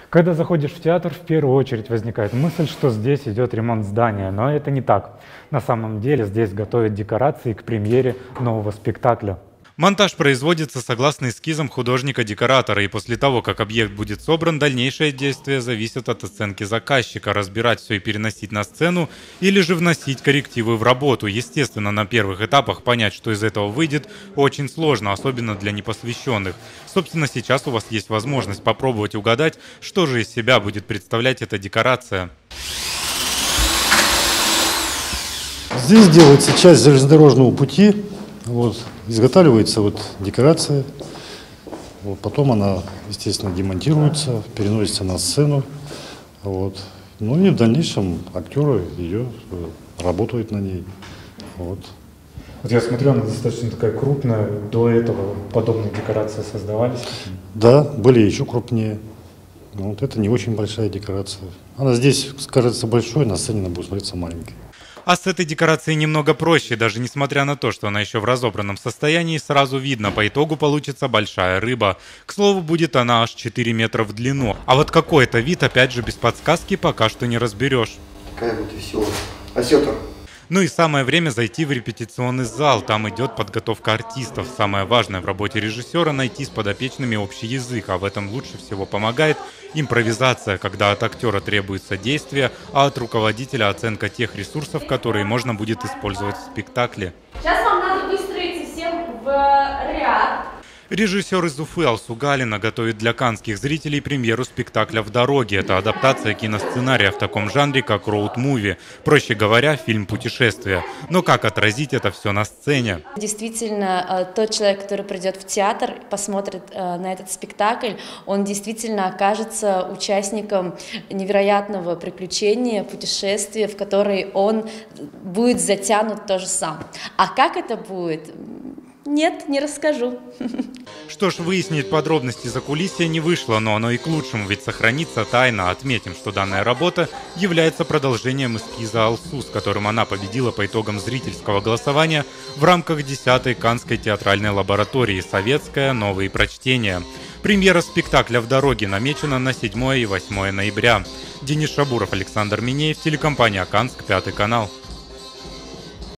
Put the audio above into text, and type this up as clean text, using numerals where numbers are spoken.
Когда заходишь в театр, в первую очередь возникает мысль, что здесь идет ремонт здания, но это не так. На самом деле здесь готовят декорации к премьере нового спектакля. Монтаж производится согласно эскизам художника-декоратора, и после того, как объект будет собран, дальнейшее действие зависит от оценки заказчика, разбирать все и переносить на сцену, или же вносить коррективы в работу. Естественно, на первых этапах понять, что из этого выйдет, очень сложно, особенно для непосвященных. Собственно, сейчас у вас есть возможность попробовать угадать, что же из себя будет представлять эта декорация. Здесь делается часть железнодорожного пути. Изготавливается декорация, потом она, естественно, демонтируется, переносится на сцену, Ну и в дальнейшем актеры работают на ней. Я смотрю, она достаточно такая крупная. До этого подобные декорации создавались? Да, были еще крупнее. Это не очень большая декорация. Она здесь кажется большой, на сцене она будет смотреться маленькой. А с этой декорацией немного проще, даже несмотря на то, что она еще в разобранном состоянии, сразу видно, по итогу получится большая рыба. К слову, будет она аж 4 метра в длину. А вот какой это вид, опять же, без подсказки пока что не разберешь. Такая вот веселая. Осетр. Ну и самое время зайти в репетиционный зал. Там идет подготовка артистов. Самое важное в работе режиссера — найти с подопечными общий язык. А в этом лучше всего помогает импровизация, когда от актера требуется действие, а от руководителя оценка тех ресурсов, которые можно будет использовать в спектакле. Сейчас вам надо выстроиться всем в ряд. Режиссер из Уфы Алсу Галина готовит для каннских зрителей премьеру спектакля «В дороге». Это адаптация киносценария в таком жанре, как роуд-муви. Проще говоря, фильм «Путешествие». Но как отразить это все на сцене? Действительно, тот человек, который придет в театр, посмотрит на этот спектакль, он действительно окажется участником невероятного приключения, путешествия, в которое он будет затянут тоже сам. А как это будет? Нет, не расскажу. Что ж, выяснить подробности закулисья не вышло, но оно и к лучшему, ведь сохранится тайна. Отметим, что данная работа является продолжением эскиза Алсу, с которым она победила по итогам зрительского голосования в рамках 10-й Каннской театральной лаборатории «Советская. Новые прочтения». Премьера спектакля «В дороге» намечена на 7 и 8 ноября. Денис Шабуров, Александр Минеев, телекомпания «Канск», 5 канал.